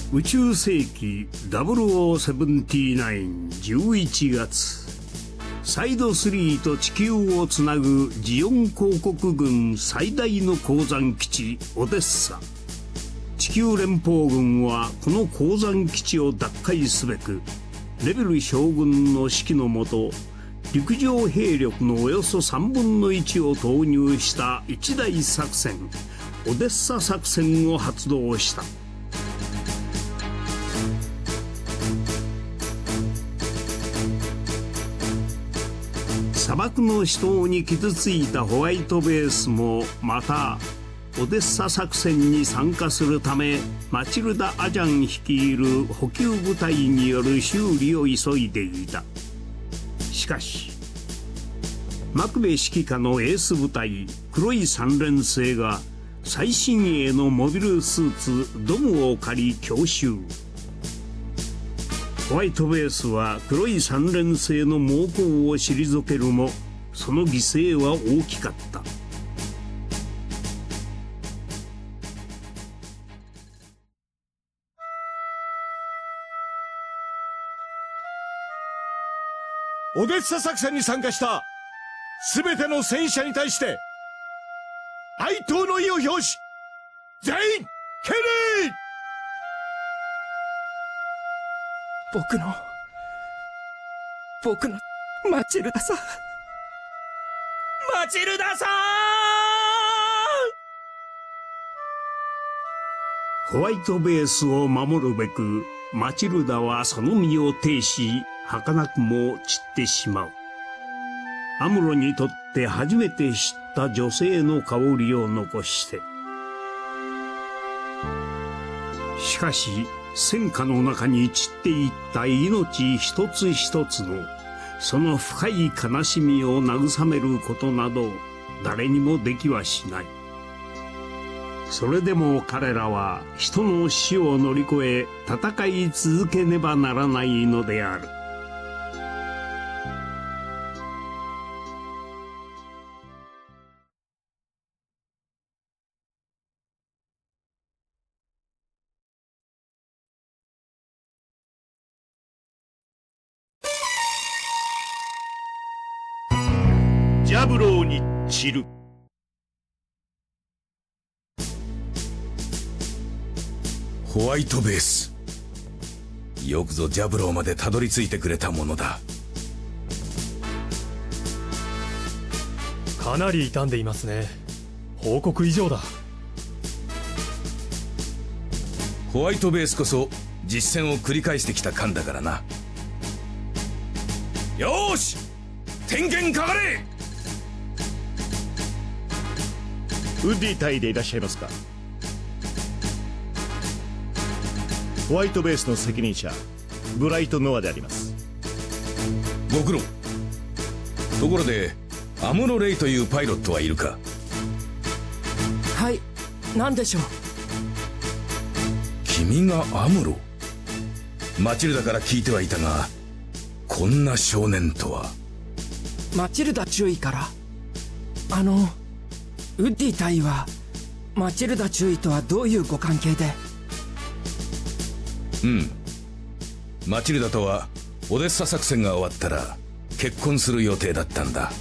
宇宙世紀007911月、サイド3と地球をつなぐジオン公国軍最大の鉱山基地オデッサ。地球連邦軍はこの鉱山基地を奪回すべく、レベル将軍の指揮のもと、陸上兵力のおよそ3分の1を投入した一大作戦、オデッサ作戦を発動した。砂漠の死闘に傷ついたホワイトベースもまたオデッサ作戦に参加するため、マチルダ・アジャン率いる補給部隊による修理を急いでいた。しかしマクベ指揮下のエース部隊黒い三連星が最新鋭のモビルスーツドムを借り強襲。ホワイトベースは黒い三連星の猛攻を退けるも、その犠牲は大きかった。 オデッサ作戦に参加した全ての戦車に対して哀悼の意を表し、全員敬礼。 僕のマチルダさん、マチルダさん。ホワイトベースを守るべくマチルダはその身を挺し、儚くも散ってしまう。アムロにとって初めて知った女性の香りを残して。しかし戦火の中に散っていった命一つ一つのその深い悲しみを慰めることなど誰にもできはしない。それでも彼らは人の死を乗り越え戦い続けねばならないのである。 ジャブローに散る。 ホワイトベース、よくぞジャブローまでたどり着いてくれたものだ。 かなり傷んでいますね。報告以上だ。 ホワイトベースこそ実戦を繰り返してきた艦だからな。よーし、点検かかれ。 ウッディ隊でいらっしゃいますか。ホワイトベースの責任者ブライト・ノアであります。 ご苦労。ところでアムロ・レイというパイロットはいるか。 はい、何でしょう。 君がアムロ。マチルダから聞いてはいたが、こんな少年とは。 マチルダ中尉から。ウッディ隊はマチルダ中尉とはどういうご関係で。 マチルダとはオデッサ作戦が終わったら結婚する予定だったんだ。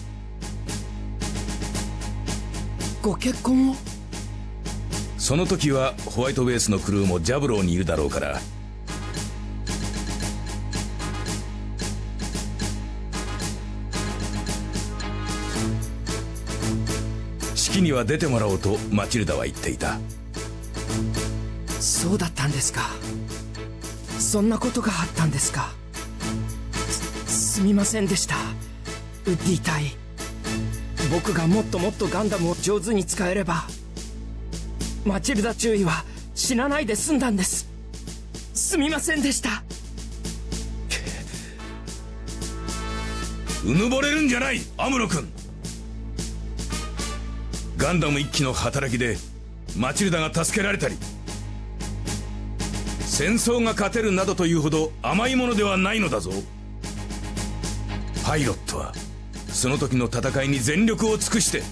ご結婚を。 その時はホワイトベースのクルーもジャブローにいるだろうから。式には出てもらおうとマチルダは言っていた。 そうだったんですか。そんなことがあったんですか。すみませんでした、ウッディ隊。僕がもっともっとガンダムを上手に使えればマチルダ中尉は死なないで済んだんです。すみませんでした。 うぬぼれるんじゃない、アムロ君。ガンダム一機の働きでマチルダが助けられたり、戦争が勝てるなどというほど甘いものではないのだぞ。パイロットはその時の戦いに全力を尽くして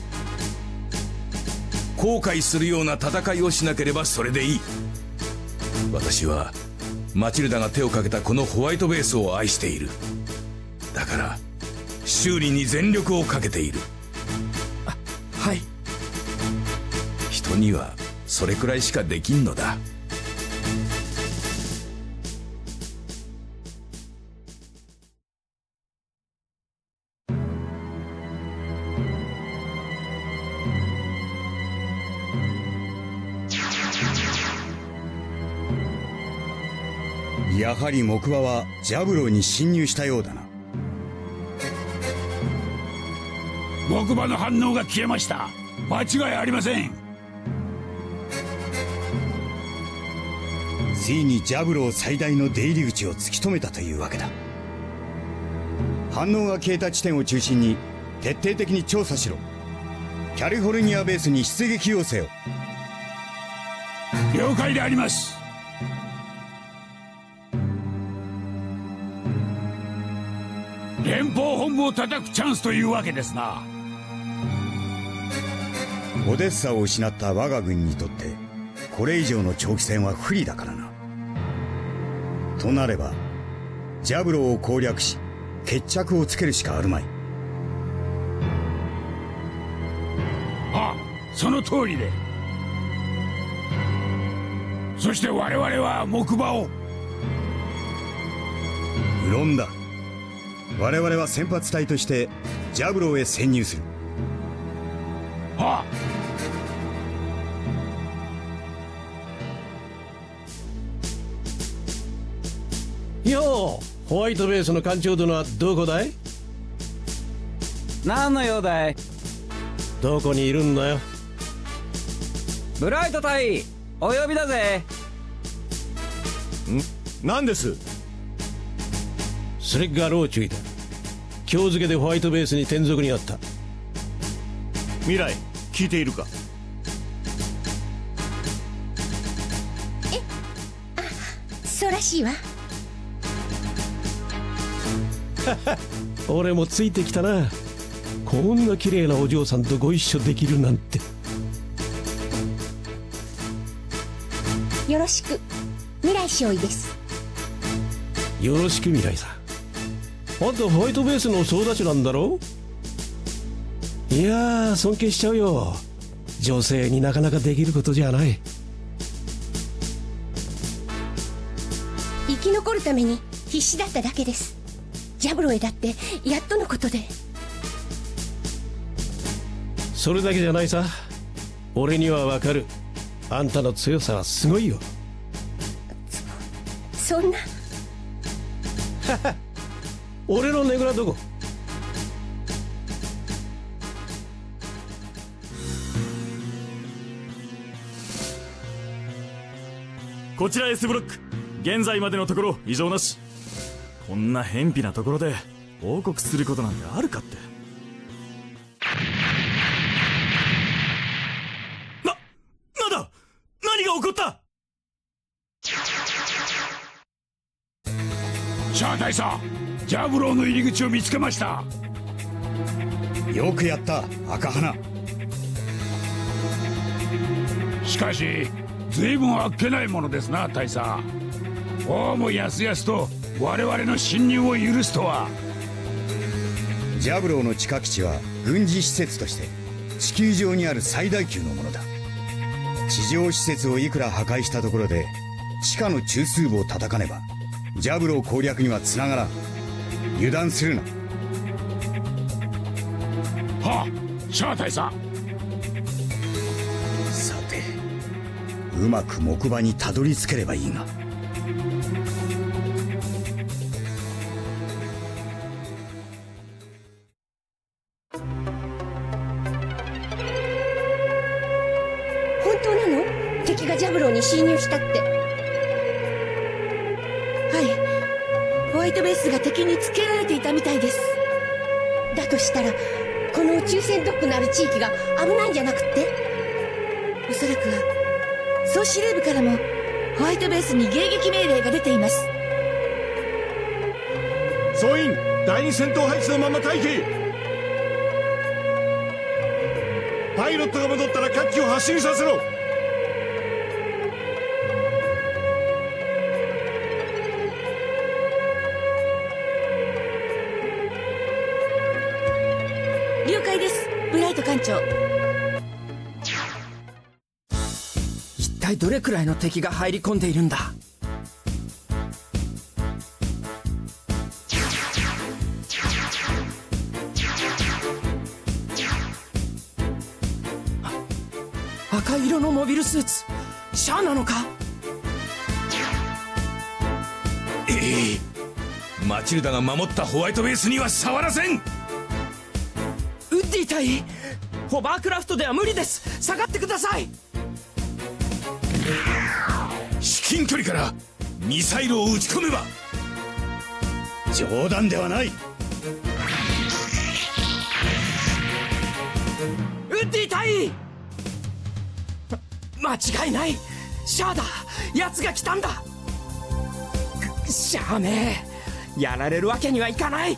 後悔するような戦いをしなければそれでいい。 私はマチルダが手をかけたこのホワイトベースを愛している。だから修理に全力をかけている。 はい。 人にはそれくらいしかできんのだ。 やはり木馬はジャブローに侵入したようだな。 木馬の反応が消えました。間違いありません。 ついにジャブロー最大の出入り口を突き止めたというわけだ。反応が消えた地点を中心に徹底的に調査しろ。キャリフォルニアベースに出撃要請を。 了解であります。連邦本部を叩くチャンスというわけですな。 オデッサを失った我が軍にとってこれ以上の長期戦は不利だからな。となればジャブローを攻略し決着をつけるしかあるまい。 ああ、その通りで。そして我々は木馬を。 無論だ。我々は先発隊としてジャブローへ潜入する。 はあ。よう、ホワイトベースの艦長殿はどこだい？ 何の用だい？ どこにいるんだよ。 ブライト隊、お呼びだぜ。 何です？ スレッガー・ローチュイだ。今日付でホワイトベースに転属にあった。 未来、聞いているか？ そうらしいわ。 俺もついてきたな。こんな綺麗なお嬢さんとご一緒できるなんて。 よろしく、未来少尉です。 よろしく未来さん。あんたホワイトベースの総立ちなんだろ？いやー、尊敬しちゃうよ。女性になかなかできることじゃない。 生き残るために必死だっただけです。ジャブロへだってやっとのことで。 それだけじゃないさ。俺にはわかる。あんたの強さはすごいよ。 そんな。 俺のねぐらどこ？ こちら S ブロック。現在までのところ異常なし。こんな偏僻なところで報告することなんてあるかって。なんだ？何が起こった？ シャア大佐、ジャブローの入り口を見つけました。 よくやった赤花。 しかし随分あっけないものですな大佐。こうもやすやすと我々の侵入を許すとは。 ジャブローの地下基地は軍事施設として地球上にある最大級のものだ。地上施設をいくら破壊したところで地下の中枢部を叩かねばジャブロー攻略にはつながらん。油断するな。 はあ、シャア大佐。 さてうまく木馬にたどり着ければいいが。 本当なの？敵がジャブローに侵入したって。はい、ホワイトベースが敵につけられていたみたいです。だとしたらこの宇宙船ドックのある地域が危ないんじゃなくって、おそらくは総司令部からもホワイトベースに迎撃命令が出ています。 総員、第二戦闘配置のまま待機。パイロットが戻ったら各機を発進させろ。 了解です、ブライト艦長。 一体どれくらいの敵が入り込んでいるんだ。赤色のモビルスーツ、シャアなのか。 マチルダが守ったホワイトベースには触らせん。 ウッディ隊、ホバークラフトでは無理です。下がってください。 至近距離からミサイルを撃ち込めば。 冗談ではない。 ウッディ隊、間違いない、シャアだ。奴が来たんだ。シャアめ、やられるわけにはいかない。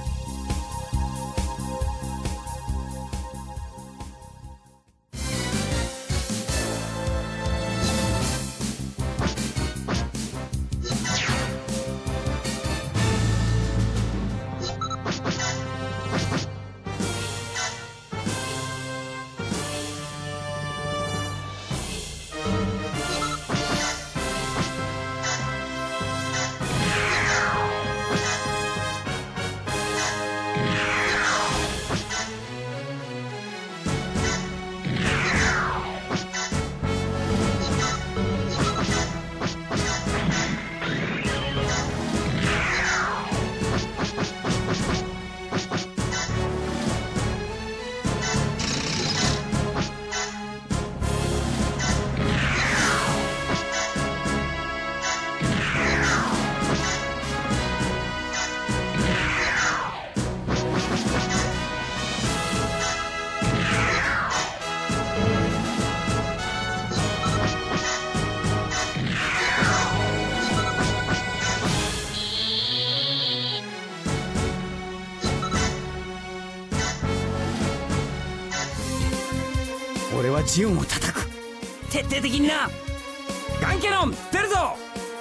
俺はジオンを叩く。徹底的にな。ガンキャノン出るぞ。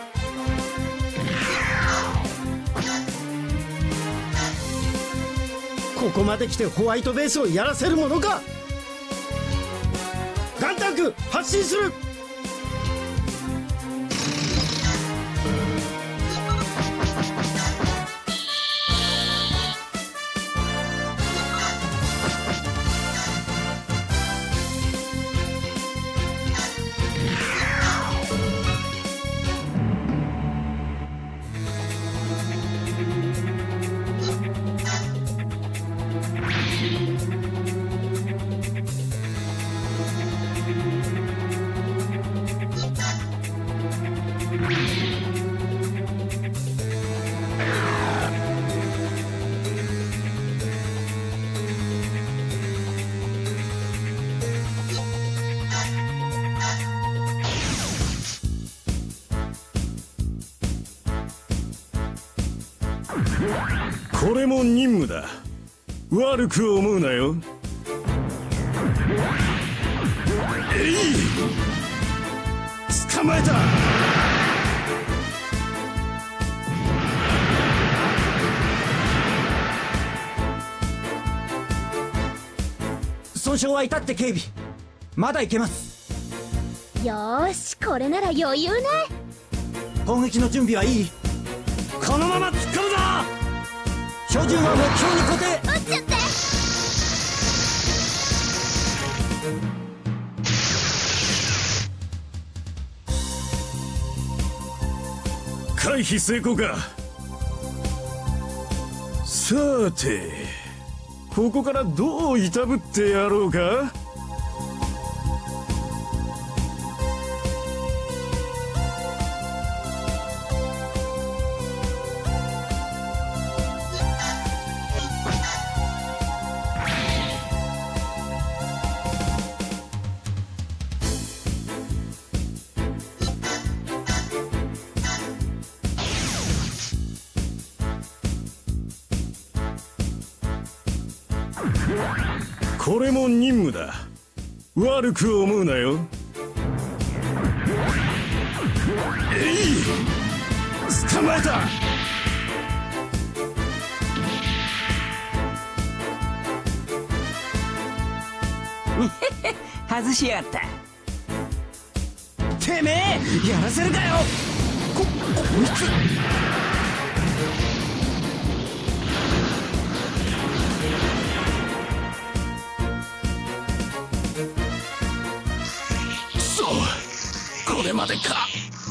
ここまで来てホワイトベースをやらせるものか。ガンタンク発進する。 これも任務だ。悪く思うなよ。えい、捕まえた。 損傷は至って軽微。まだいけます。 よーし、これなら余裕ね。 攻撃の準備はいい。このまま突っ込むぞ。標準は目標に固定。 撃っちゃって。 回避成功か。さてここからどういたぶってやろうか。これも任務だ。悪く思うなよ。えい、捕まえた。 外しやがった。 てめえやらせるかよ。こいつこれまでか。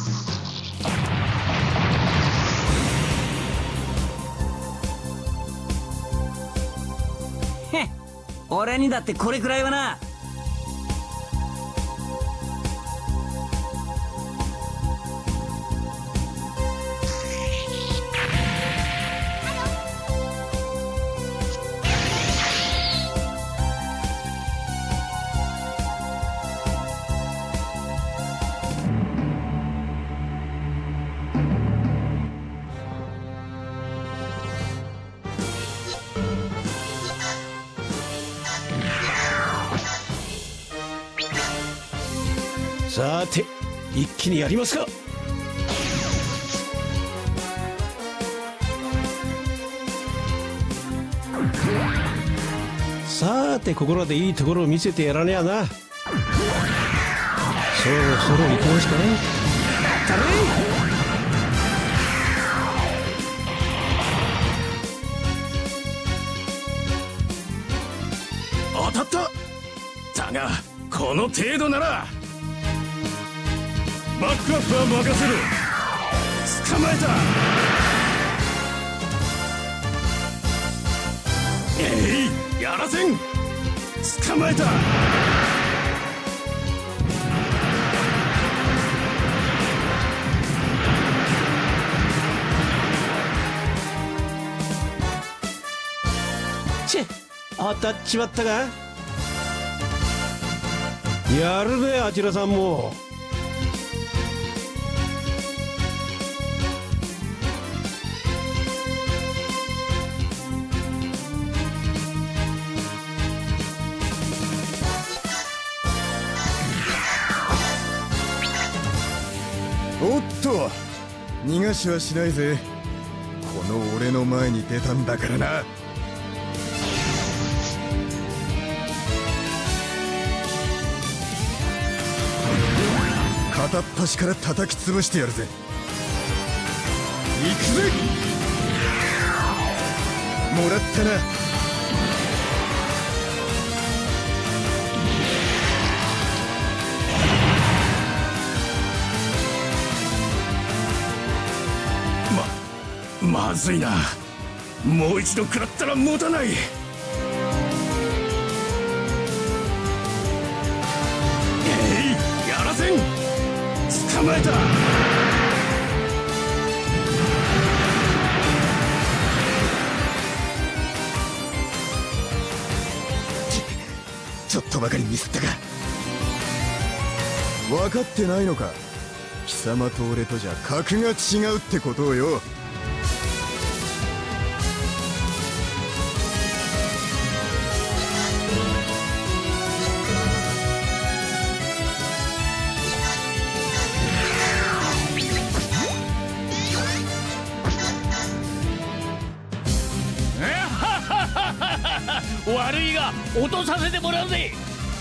へっ、俺にだってこれくらいはな。 さて一気にやりますか。さてここらでいいところを見せてやらねやな。そろそろ行きますか。 当たっただがこの程度ならバックアップは任せる。捕まえた。やらせん。捕まえた。 チェ当たっちまったか。やるねあちらさんも。 おっと逃がしはしないぜ。この俺の前に出たんだからな。片っ端から叩き潰してやるぜ。行くぜ。もらったな。まずいな。もう一度食らったら持たない。やらせん。捕まえた。ちょっとばかりミスったか。分かってないのか。貴様と俺とじゃ格が違うってことをよ。 悪いが落とさせてもらうぜ。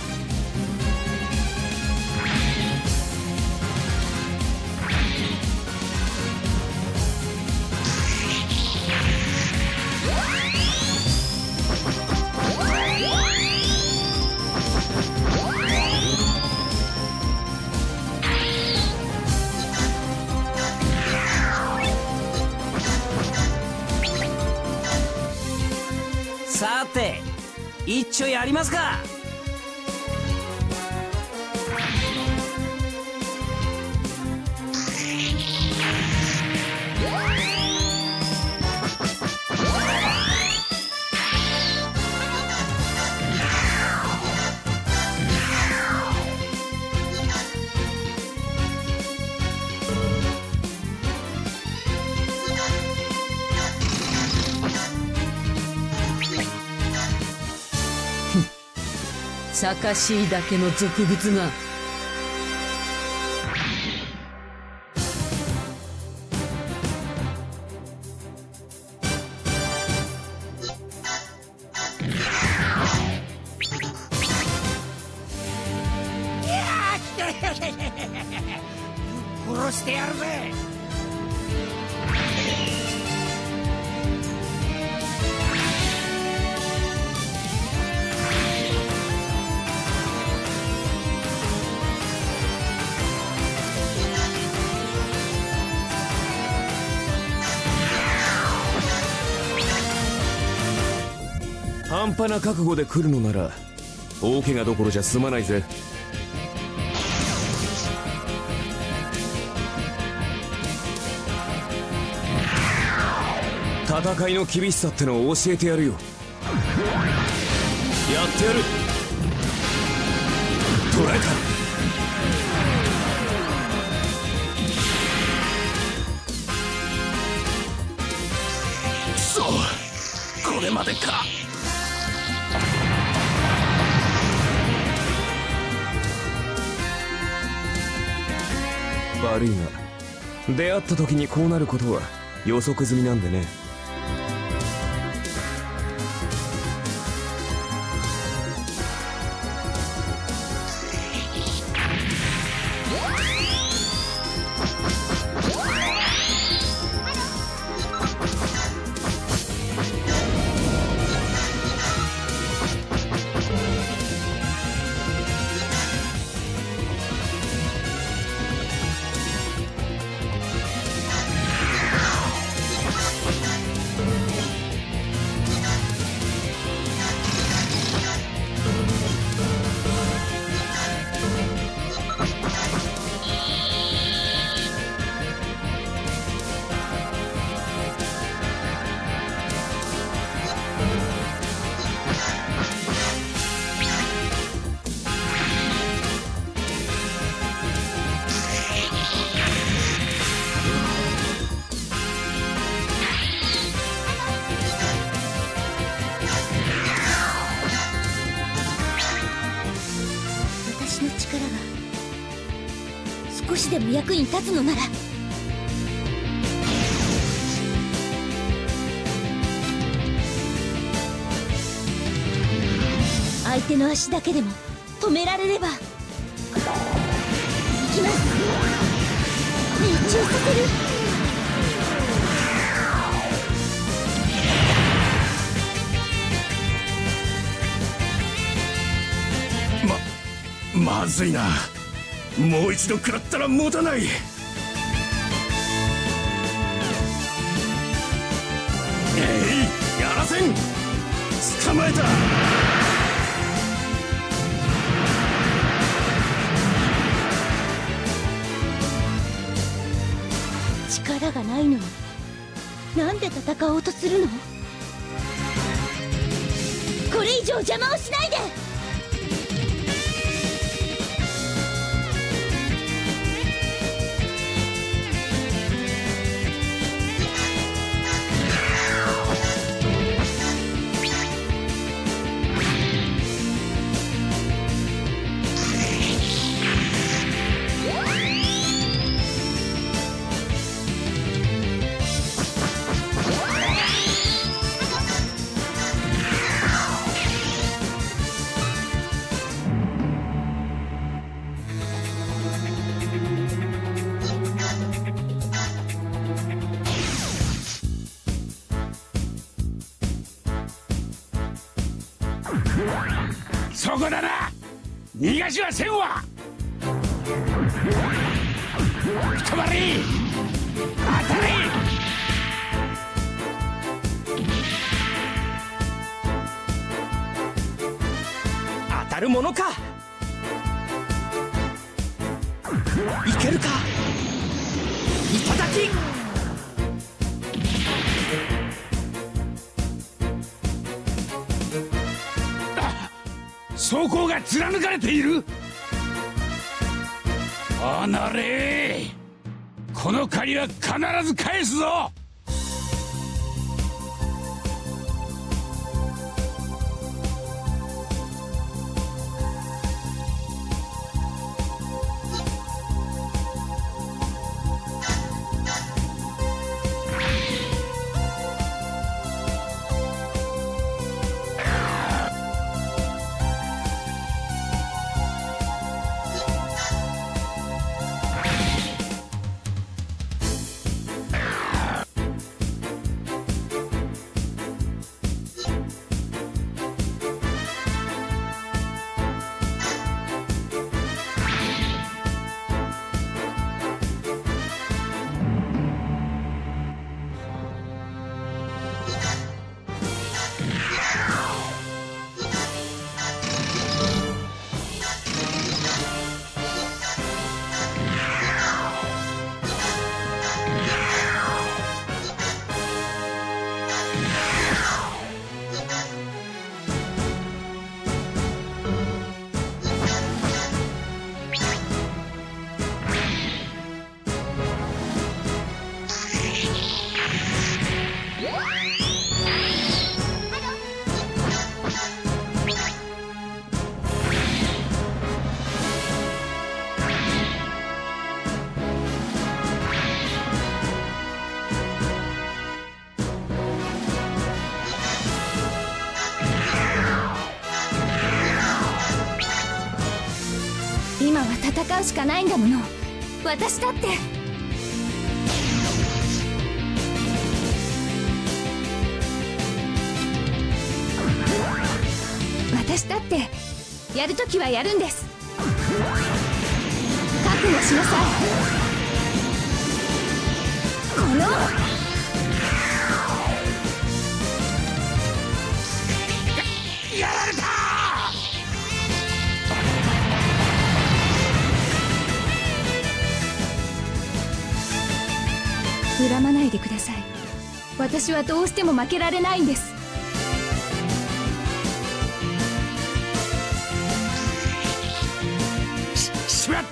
さて一丁やりますか。 さかしいだけの俗物が。 殺してやるぜ。 半端な覚悟で来るのなら大怪我どころじゃ済まないぜ。戦いの厳しさってのを教えてやるよ。やってやる。捕らえた。くそ、これまでか。悪いが出会った時にこうなることは予測済みなんでね。 少しでも役に立つのなら。相手の足だけでも止められれば。行きます。命中させる。 まずいな。もう一度食らったら持たない。やらせん。捕まえた。 力がないのになんで戦おうとするの。これ以上邪魔をしないで。 そこだな。逃がしはせんわ。くたばれ。当たれ。 当たるものか。いけるか。いただき。 装甲が貫かれている。離れ。この借りは必ず返すぞ。 今は戦うしかないんだもの。私だって。私だってやるときはやるんです。覚悟しなさい。このやられた。 恨まないでください。私はどうしても負けられないんです。 しまった。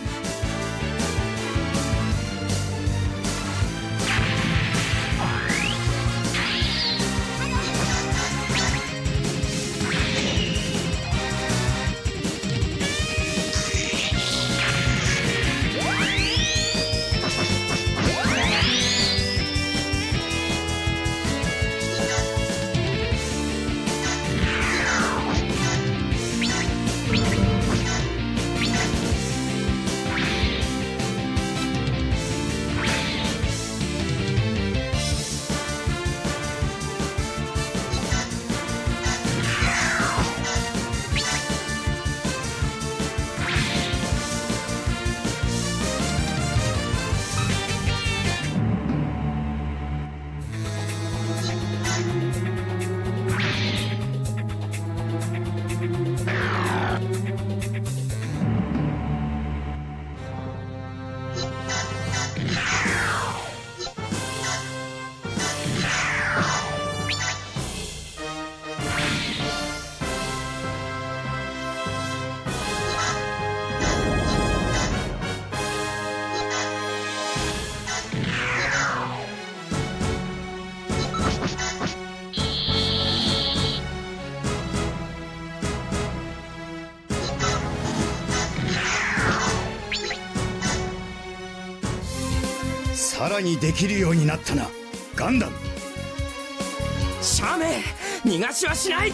さらにできるようになったな、ガンダム。 シャーメン、逃がしはしない。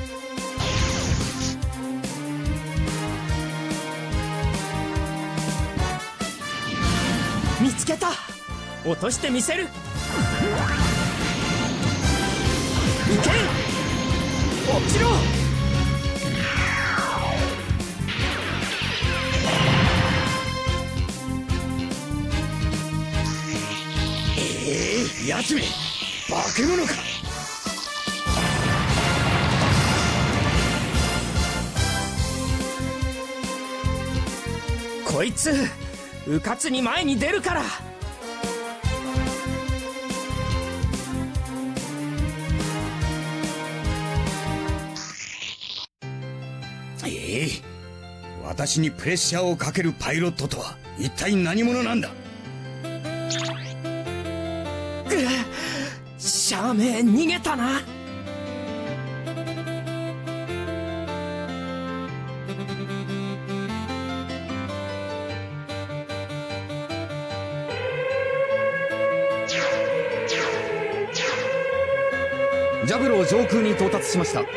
見つけた。落としてみせる。いけ、落ちろ。 やつめ、化け物か。 こいつうかつに前に出るから。 私にプレッシャーをかけるパイロットとは一体何者なんだ。 シャーメン、逃げたな。 ジャブロー上空に到達しました。よ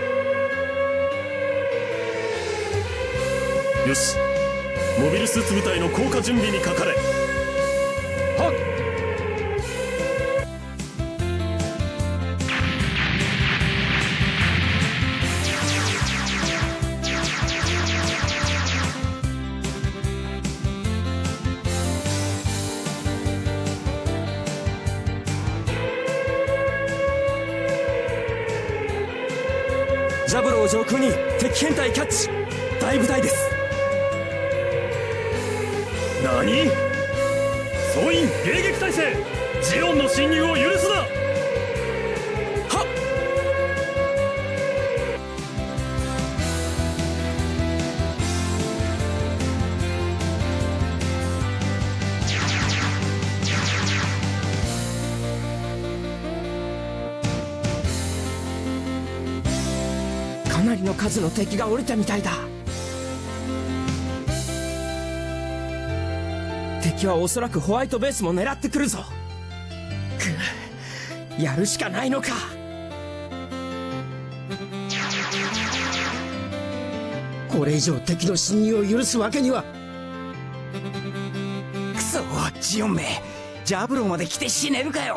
し、モビルスーツ部隊の降下準備にかかれ。 はっ。 ジャブロー上空に敵編隊キャッチ。大部隊です。 何？総員迎撃態勢。ジオンの侵入を許すな。 はっ。かなりの数の敵が降りたみたいだ。敵はおそらくホワイトベースも狙ってくるぞ。やるしかないのか。 これ以上敵の侵入を許すわけには。 クソジオンめ、ジャブローまで来て死ねるかよ。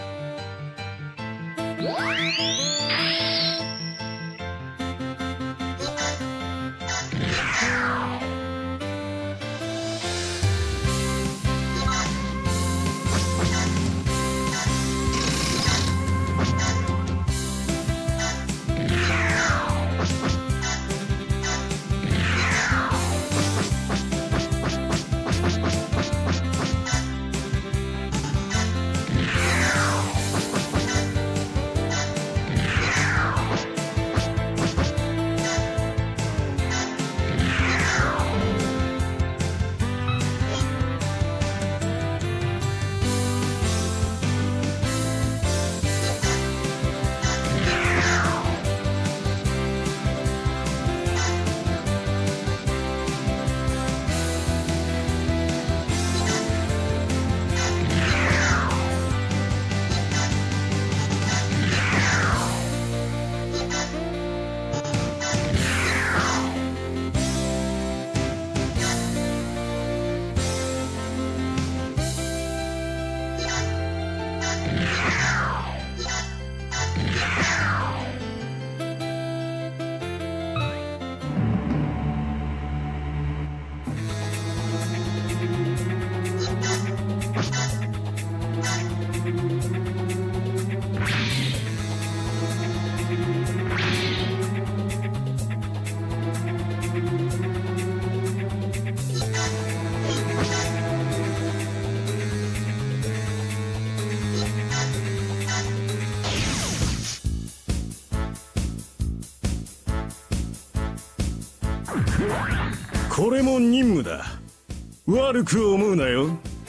これも任務だ。悪く思うなよ。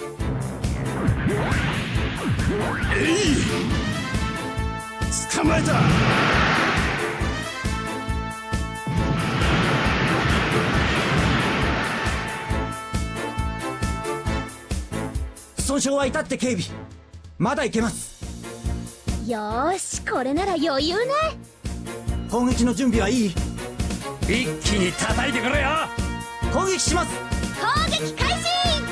捕まえた。 損傷は至って軽微。まだいけます。 よーし、これなら余裕ね。 攻撃の準備はいい？ 一気に叩いてくれよ。 攻撃します。 攻撃開始。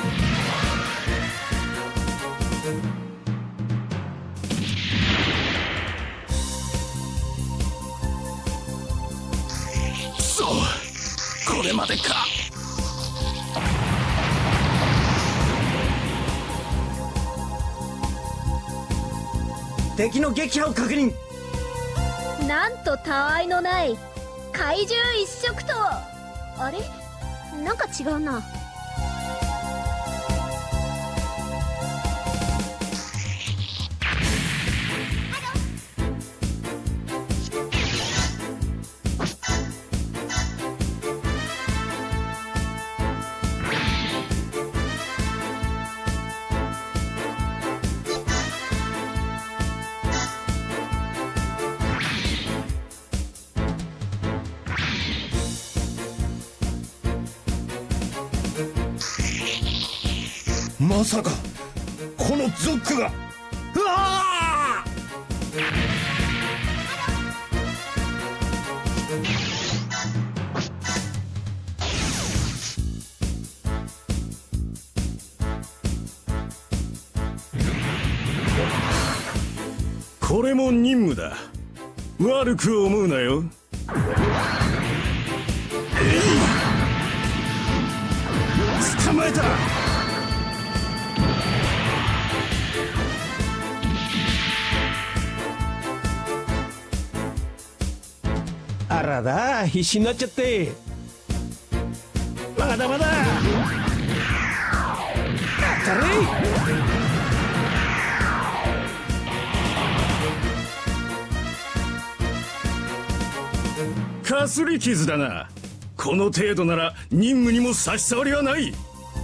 くそ、これまでか。 敵の撃破を確認。 なんとたわいのない怪獣一色と。あれ、なんか違うな。 まさかこのゾックが。うわこれも任務だ。悪く思うなよ。捕まえた。 あらだ、必死になっちゃって。まだまだ。当たれ。 かすり傷だな。この程度なら任務にも差し障りはない。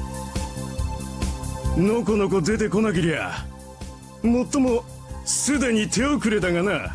のこのこ出てこなけりゃ、もっともすでに手遅れだがな。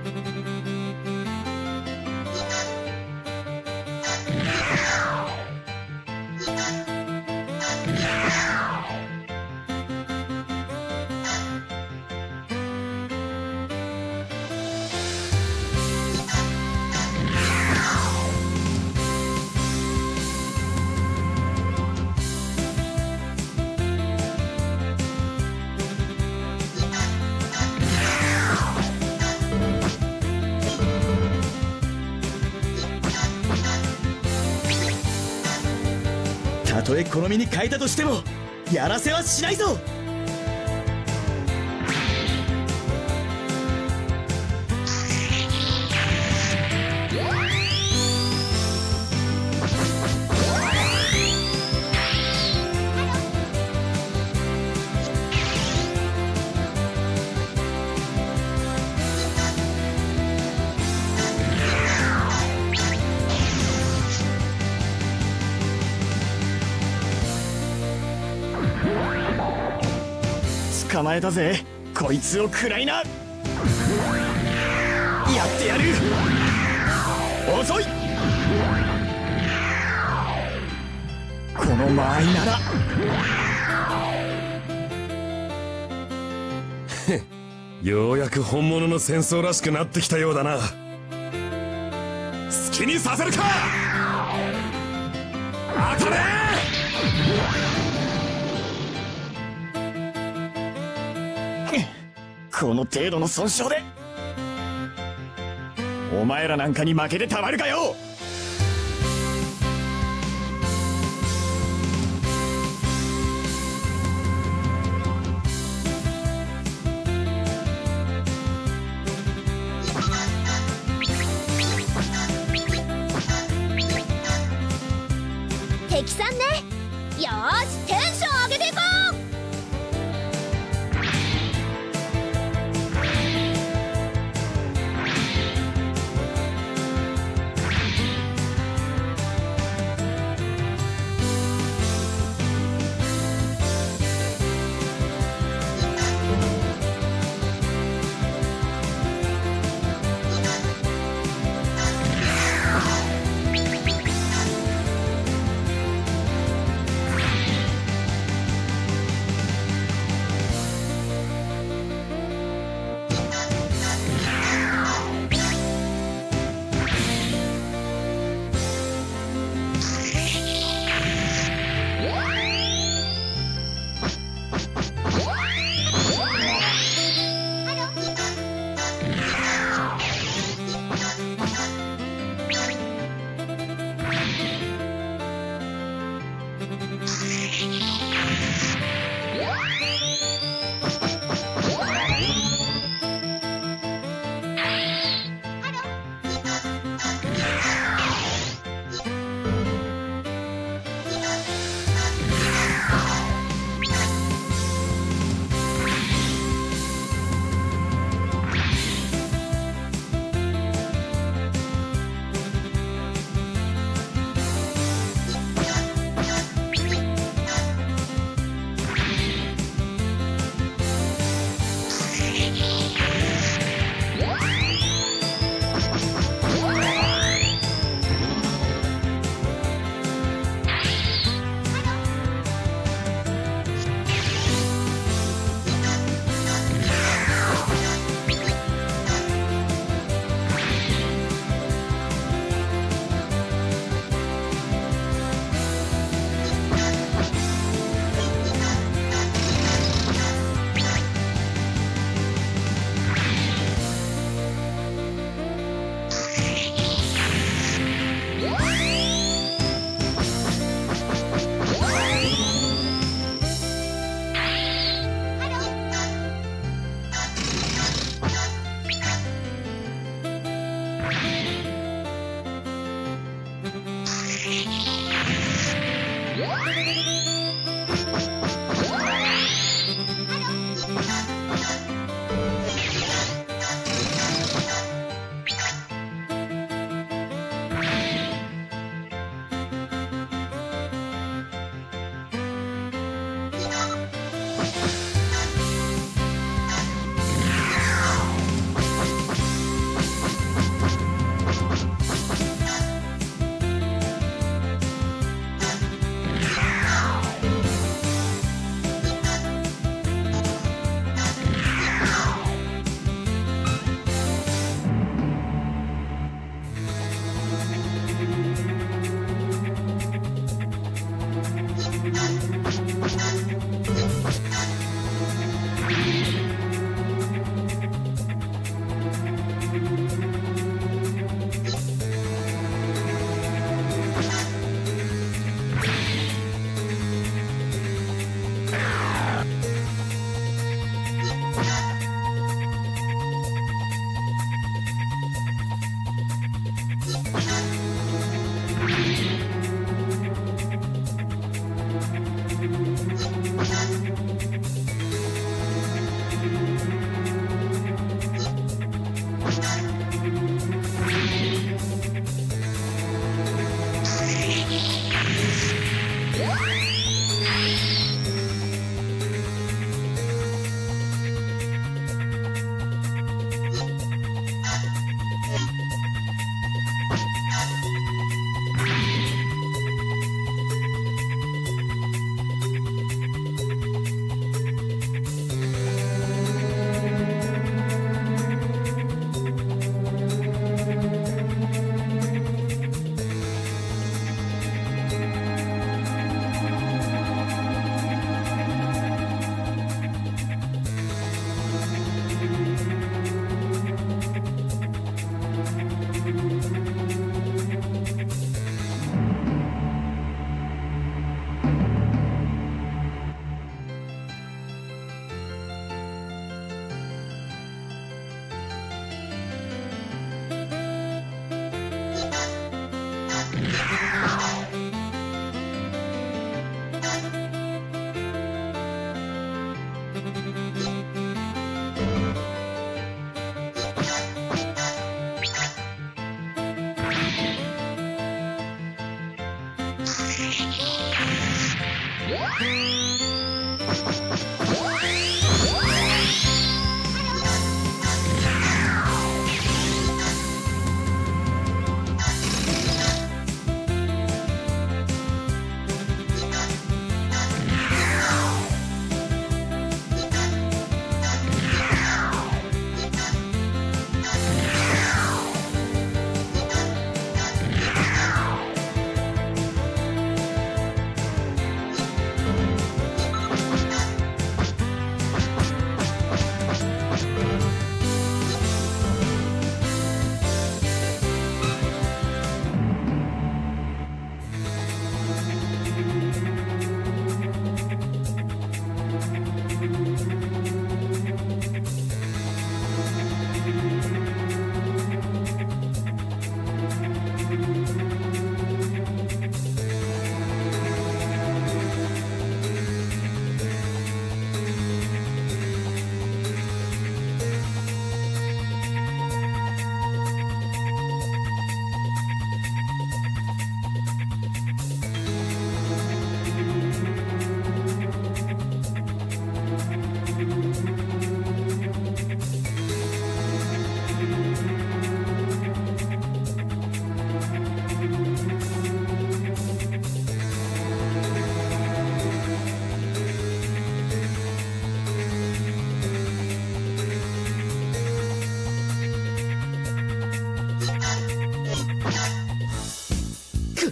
たとえ好みに変えたとしてもやらせはしないぞ。捕まえたぜ、こいつを食らいな。やってやる。遅い。この間合いならようやく本物の戦争らしくなってきたようだな。好きにさせるか。当たれ。 この程度の損傷でお前らなんかに負けてたまるかよ。 敵さんね。よーし、テンション上げていこう。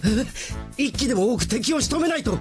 一機でも多く敵を仕留めないと。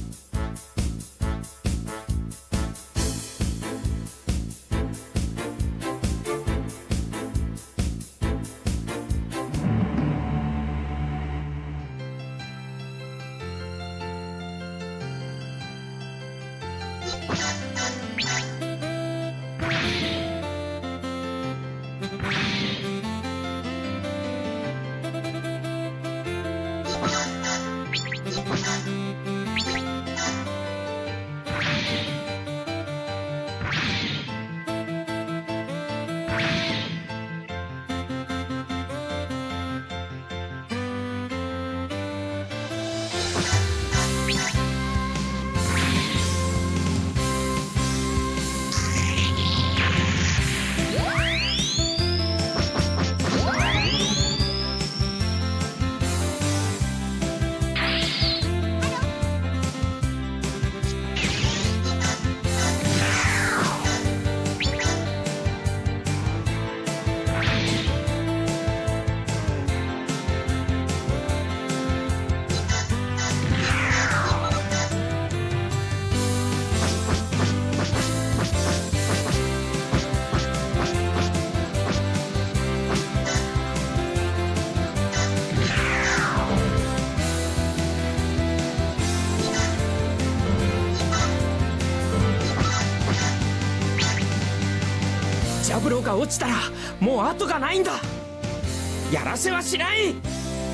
ジャブローが落ちたらもう後がないんだ。やらせはしない。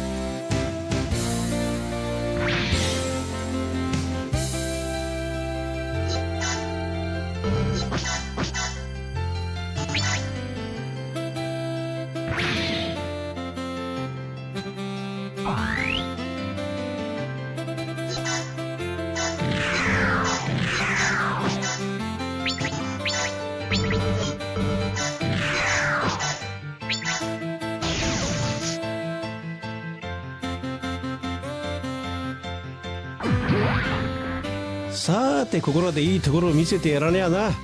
さてここらでいいところを見せてやらねやな。一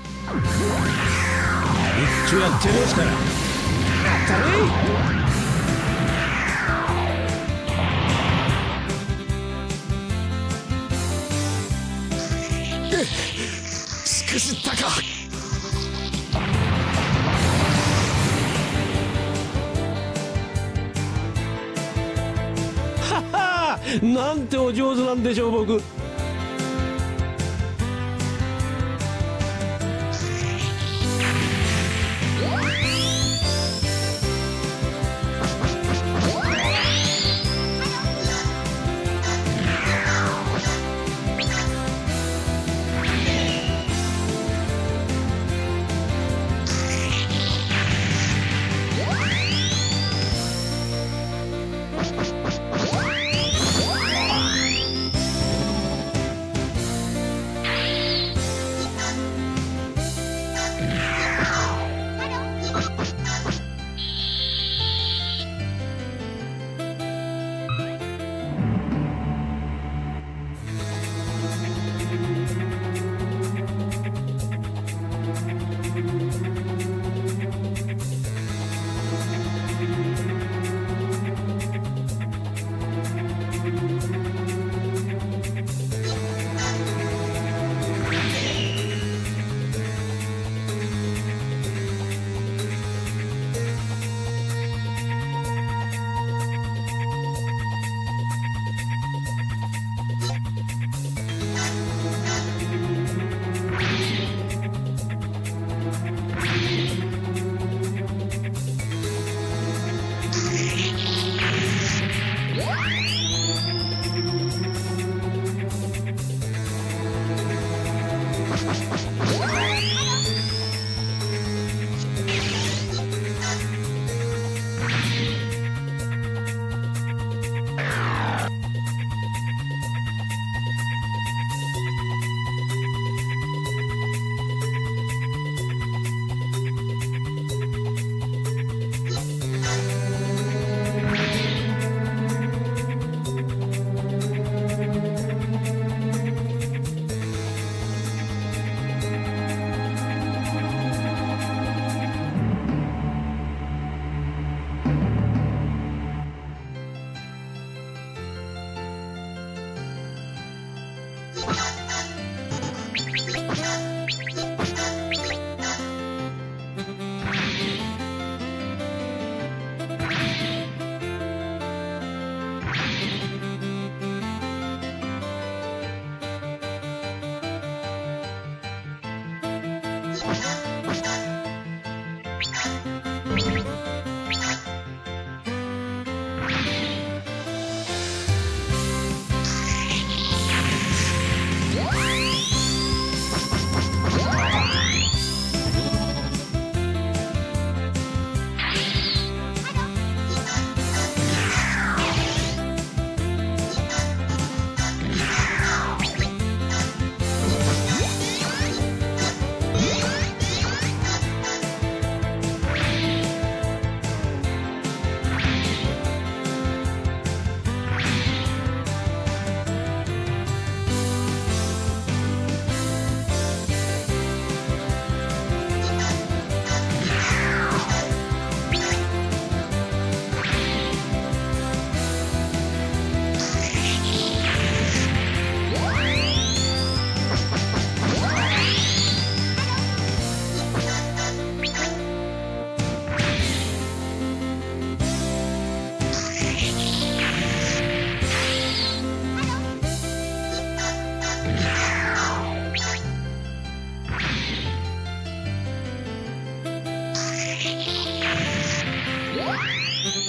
丁やってやりますから。やったれ。しくじったか。 ははなんてお上手なんでしょう僕。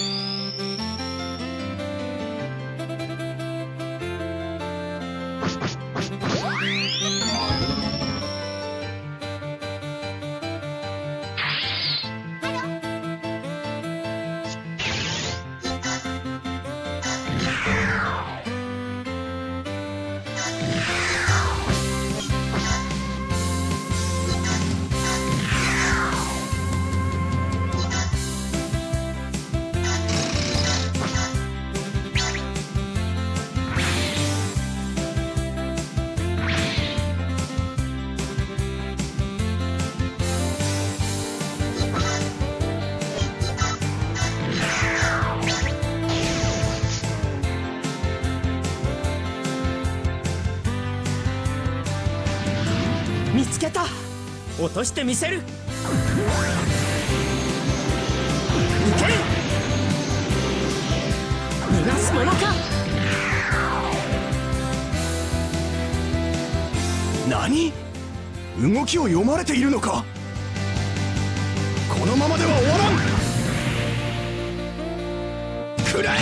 見つけた。落としてみせる。いけ。逃がすものか。 何？動きを読まれているのか。このままでは終わらん。食ら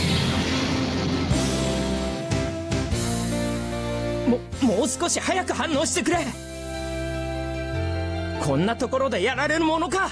え。 もう少し早く反応してくれ。こんなところでやられるものか。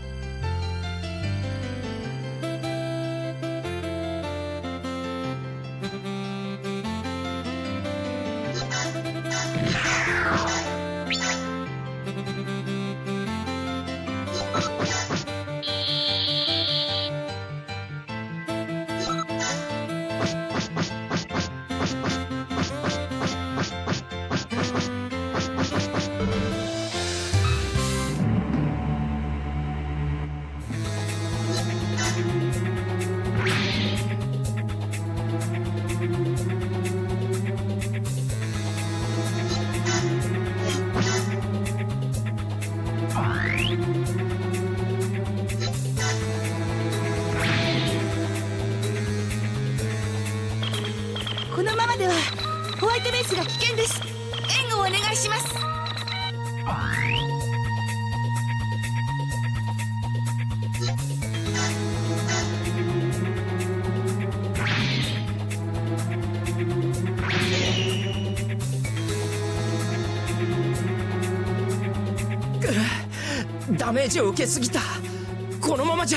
このままではホワイトベースが危険です。援護をお願いします。 ダメージを受けすぎた。このままじゃ。